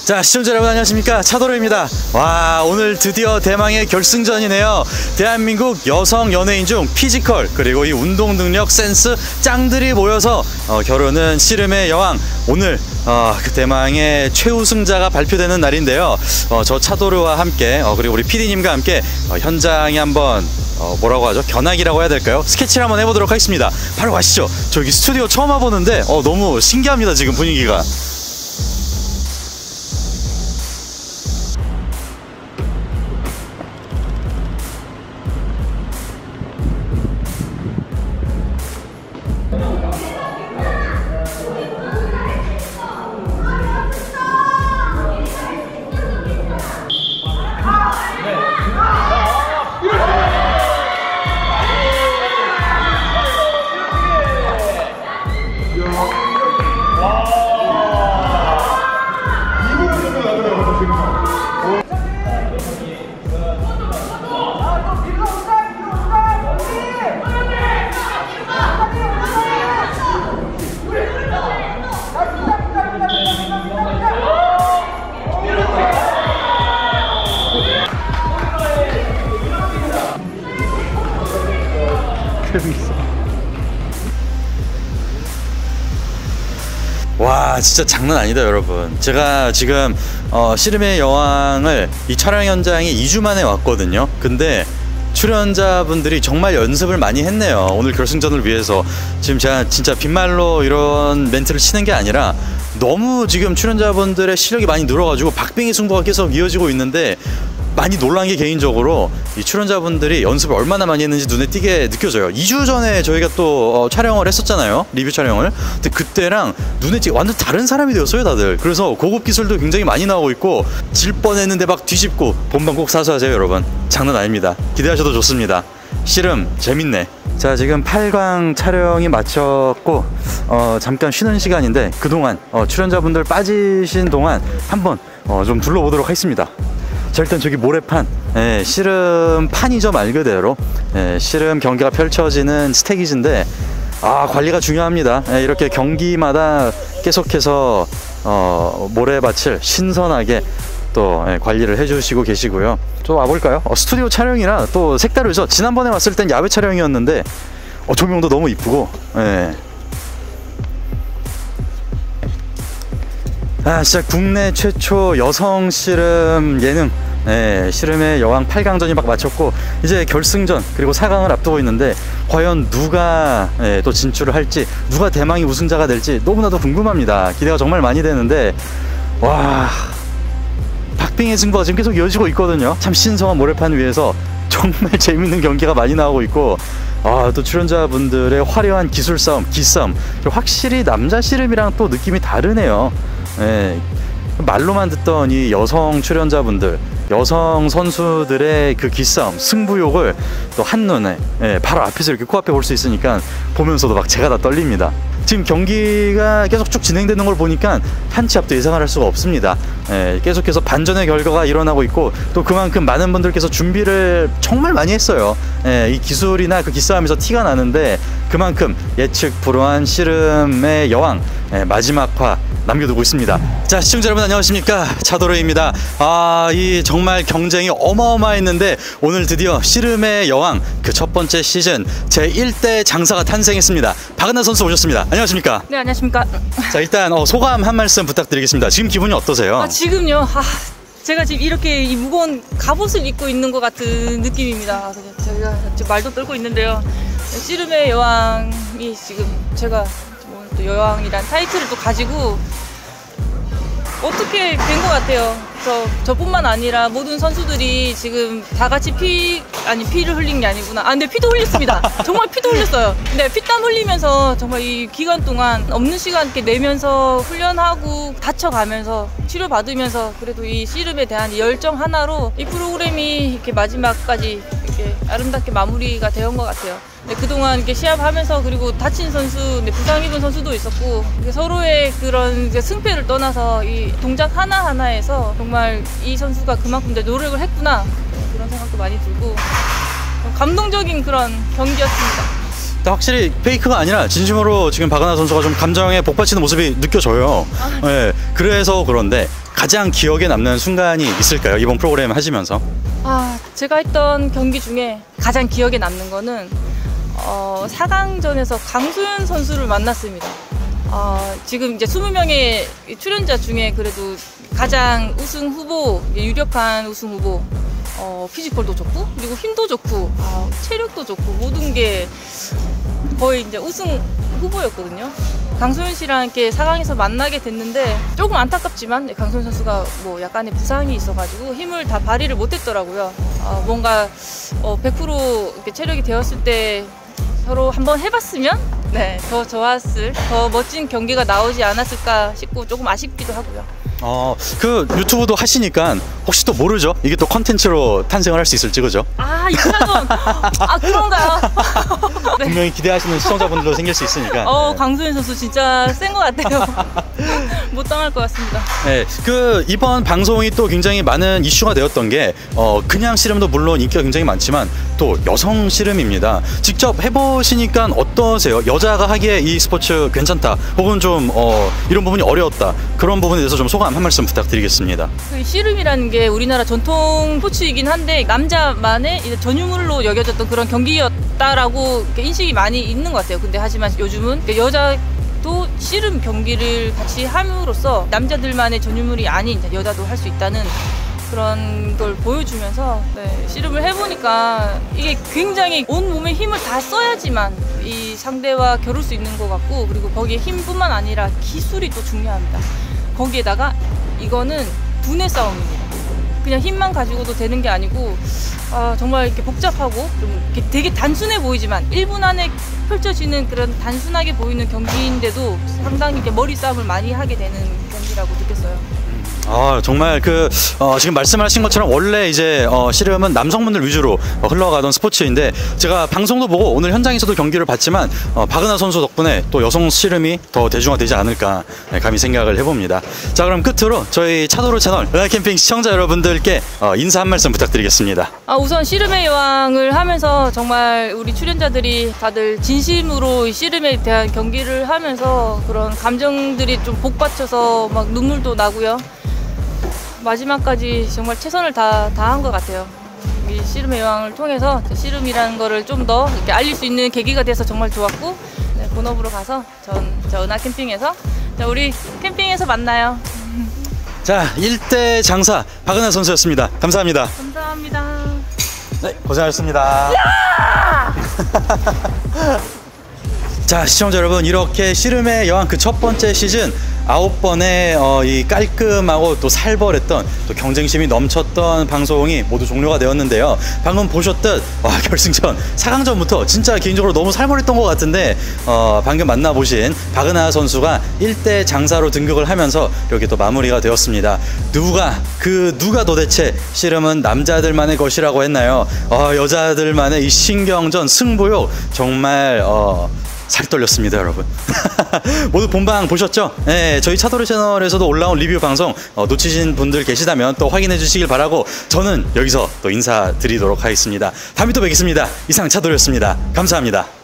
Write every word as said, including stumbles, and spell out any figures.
자, 시청자 여러분 안녕하십니까, 차도로입니다. 와, 오늘 드디어 대망의 결승전이네요. 대한민국 여성 연예인 중 피지컬 그리고 이 운동 능력 센스 짱들이 모여서 어, 겨루는 씨름의 여왕, 오늘 어, 그 대망의 최우승자가 발표되는 날인데요. 어, 저 차도르와 함께 어, 그리고 우리 피디님과 함께 어, 현장에 한번 어, 뭐라고 하죠? 견학이라고 해야 될까요? 스케치를 한번 해보도록 하겠습니다. 바로 가시죠. 저기 스튜디오 처음 와보는데 어, 너무 신기합니다, 지금 분위기가. 와, 진짜 장난 아니다 여러분. 제가 지금 어, 씨름의 여왕을 이 촬영 현장에 이 주 만에 왔거든요. 근데 출연자분들이 정말 연습을 많이 했네요, 오늘 결승전을 위해서. 지금 제가 진짜 빈말로 이런 멘트를 치는 게 아니라 너무 지금 출연자분들의 실력이 많이 늘어가지고 박빙의 승부가 계속 이어지고 있는데, 많이 놀란 게 개인적으로 이 출연자분들이 연습을 얼마나 많이 했는지 눈에 띄게 느껴져요. 이 주 전에 저희가 또 어, 촬영을 했었잖아요, 리뷰 촬영을. 근데 그때랑 눈에 띄게 완전 다른 사람이 되었어요 다들. 그래서 고급 기술도 굉장히 많이 나오고 있고, 질 뻔했는데 막 뒤집고. 본방 꼭 사수하세요 여러분, 장난 아닙니다. 기대하셔도 좋습니다. 씨름 재밌네. 자, 지금 팔 강 촬영이 마쳤고 어, 잠깐 쉬는 시간인데, 그동안 어, 출연자분들 빠지신 동안 한번 어, 좀 둘러보도록 하겠습니다. 자, 일단 저기 모래판, 예, 씨름판이죠 말 그대로. 예, 씨름 경기가 펼쳐지는 스테이지인데, 아, 관리가 중요합니다. 예, 이렇게 경기마다 계속해서 어, 모래밭을 신선하게 또 예, 관리를 해주시고 계시고요. 또 와볼까요? 어, 스튜디오 촬영이라 또 색다르죠. 지난번에 왔을 땐 야외 촬영이었는데 어, 조명도 너무 이쁘고. 예. 아, 진짜 국내 최초 여성 씨름 예능, 예, 씨름의 여왕 팔 강전이 막 마쳤고 이제 결승전 그리고 사 강을 앞두고 있는데, 과연 누가 예, 또 진출을 할지, 누가 대망의 우승자가 될지 너무나도 궁금합니다. 기대가 정말 많이 되는데, 와, 박빙의 승부가 지금 계속 이어지고 있거든요. 참 신성한 모래판 위에서 정말 재밌는 경기가 많이 나오고 있고, 아, 또 출연자분들의 화려한 기술 싸움, 기싸움, 확실히 남자 씨름이랑 또 느낌이 다르네요. 예, 말로만 듣던 이 여성 출연자분들, 여성 선수들의 그 기싸움, 승부욕을 또 한눈에, 예, 바로 앞에서 이렇게 코앞에 볼 수 있으니까 보면서도 막 제가 다 떨립니다. 지금 경기가 계속 쭉 진행되는 걸 보니까 한 치 앞도 예상을 할 수가 없습니다. 예, 계속해서 반전의 결과가 일어나고 있고, 또 그만큼 많은 분들께서 준비를 정말 많이 했어요. 예, 이 기술이나 그 기싸움에서 티가 나는데, 그만큼 예측 불허한 씨름의 여왕, 예, 마지막화 남겨두고 있습니다. 자, 시청자 여러분 안녕하십니까, 차도로입니다. 아, 이 정말 경쟁이 어마어마했는데 오늘 드디어 씨름의 여왕 그 첫 번째 시즌 제일 대 장사가 탄생했습니다. 박은하 선수 오셨습니다. 안녕하십니까? 네, 안녕하십니까. 자, 일단 어, 소감 한 말씀 부탁드리겠습니다. 지금 기분이 어떠세요? 아, 지금요? 아, 제가 지금 이렇게 이 무거운 갑옷을 입고 있는 것 같은 느낌입니다. 제가 지금 말도 떨고 있는데요. 씨름의 여왕이 지금 제가 또 여왕이란 타이틀을 또 가지고 어떻게 된 것 같아요. 그래서 저뿐만 아니라 모든 선수들이 지금 다 같이 피, 아니 피를 흘린 게 아니구나. 아, 근데 피도 흘렸습니다. 정말 피도 흘렸어요. 근데 피땀 흘리면서 정말 이 기간 동안 없는 시간 이렇게 내면서 훈련하고 다쳐가면서 치료받으면서 그래도 이 씨름에 대한 열정 하나로 이 프로그램이 이렇게 마지막까지 이렇게 아름답게 마무리가 되온 것 같아요. 네, 그동안 이렇게 시합하면서, 그리고 다친 선수, 네, 부상 입은 선수도 있었고, 서로의 그런 승패를 떠나서 이 동작 하나하나에서 정말 이 선수가 그만큼 노력을 했구나, 그런 생각도 많이 들고 감동적인 그런 경기였습니다. 확실히 페이크가 아니라 진심으로 지금 박은하 선수가 좀 감정에 복받치는 모습이 느껴져요. 아, 네. 네, 그래서 그런데 가장 기억에 남는 순간이 있을까요? 이번 프로그램 하시면서? 아, 제가 했던 경기 중에 가장 기억에 남는 거는 어, 사 강전에서 강소연 선수를 만났습니다. 어, 지금 이제 이십 명의 출연자 중에 그래도 가장 우승 후보, 유력한 우승 후보, 어, 피지컬도 좋고, 그리고 힘도 좋고, 어, 체력도 좋고, 모든 게 거의 이제 우승 후보였거든요. 강소연 씨랑 이렇게 사 강에서 만나게 됐는데 조금 안타깝지만 강소연 선수가 뭐 약간의 부상이 있어가지고 힘을 다 발휘를 못했더라고요. 어, 뭔가 어, 백 퍼센트 이렇게 체력이 되었을 때 서로 한번 해봤으면 네, 더 좋았을, 더 멋진 경기가 나오지 않았을까 싶고 조금 아쉽기도 하고요. 어, 그 유튜브도 하시니까 혹시 또 모르죠? 이게 또 컨텐츠로 탄생을 할 수 있을지, 그죠? 아, 이차전 아, 그런가요? 네. 분명히 기대하시는 시청자분들도 생길 수 있으니까. 어, 네. 강소연 선수 진짜 센 것 같아요. 못 당할 것 같습니다. 네, 그 이번 방송이 또 굉장히 많은 이슈가 되었던 게 어, 그냥 씨름도 물론 인기가 굉장히 많지만 또 여성 씨름입니다. 직접 해보시니까 어떠세요? 여자가 하기에 이 스포츠 괜찮다, 혹은 좀 어, 이런 부분이 어려웠다, 그런 부분에 대해서 좀 소감 한 말씀 부탁드리겠습니다. 그 씨름이라는 게 우리나라 전통 스포츠이긴 한데 남자만의 이제 전유물로 여겨졌던 그런 경기였다라고 인식이 많이 있는 것 같아요. 근데 하지만 요즘은 여자도 씨름 경기를 같이 함으로써 남자들만의 전유물이 아닌 여자도 할 수 있다는 그런 걸 보여주면서 네, 씨름을 해보니까 이게 굉장히 온 몸의 힘을 다 써야지만 이 상대와 겨룰 수 있는 것 같고, 그리고 거기에 힘뿐만 아니라 기술이 또 중요합니다. 거기에다가 이거는 두뇌 싸움입니다. 그냥 힘만 가지고도 되는 게 아니고 아, 정말 이렇게 복잡하고 좀 이렇게 되게 단순해 보이지만 일 분 안에 펼쳐지는 그런 단순하게 보이는 경기인데도 상당히 이렇게 머리 싸움을 많이 하게 되는 경기라고 느꼈어요. 아, 정말 그 어, 지금 말씀하신 것처럼 원래 이제 어, 씨름은 남성분들 위주로 어, 흘러가던 스포츠인데, 제가 방송도 보고 오늘 현장에서도 경기를 봤지만 어, 박은하 선수 덕분에 또 여성 씨름이 더 대중화되지 않을까 네, 감히 생각을 해봅니다. 자, 그럼 끝으로 저희 차도로 채널 은하캠핑 시청자 여러분들께 어, 인사 한 말씀 부탁드리겠습니다. 아, 우선 씨름의 여왕을 하면서 정말 우리 출연자들이 다들 진심으로 씨름에 대한 경기를 하면서 그런 감정들이 좀 복받쳐서 막 눈물도 나고요. 마지막까지 정말 최선을 다 다한 것 같아요. 이 씨름의 여왕을 통해서 씨름이라는 거를 좀 더 이렇게 알릴 수 있는 계기가 돼서 정말 좋았고, 네, 본업으로 가서 전 저 은하 캠핑에서 자, 우리 캠핑에서 만나요. 자, 일 대 장사 박은하 선수였습니다. 감사합니다. 감사합니다. 네, 고생하셨습니다. 자, 시청자 여러분, 이렇게 씨름의 여왕 그 첫 번째 시즌 아홉 번의 어, 이 깔끔하고 또 살벌했던 또 경쟁심이 넘쳤던 방송이 모두 종료가 되었는데요. 방금 보셨듯 와, 결승전 사 강전부터 진짜 개인적으로 너무 살벌했던 것 같은데 어, 방금 만나보신 박은하 선수가 일 대 장사로 등극을 하면서 이렇게 또 마무리가 되었습니다. 누가 그 누가 도대체 씨름은 남자들만의 것이라고 했나요? 어, 여자들만의 이 신경전 승부욕 정말 어, 살 떨렸습니다, 여러분. 모두 본방 보셨죠? 네, 저희 차도로 채널에서도 올라온 리뷰 방송 어, 놓치신 분들 계시다면 또 확인해 주시길 바라고, 저는 여기서 또 인사드리도록 하겠습니다. 다음에 또 뵙겠습니다. 이상 차도로였습니다. 감사합니다.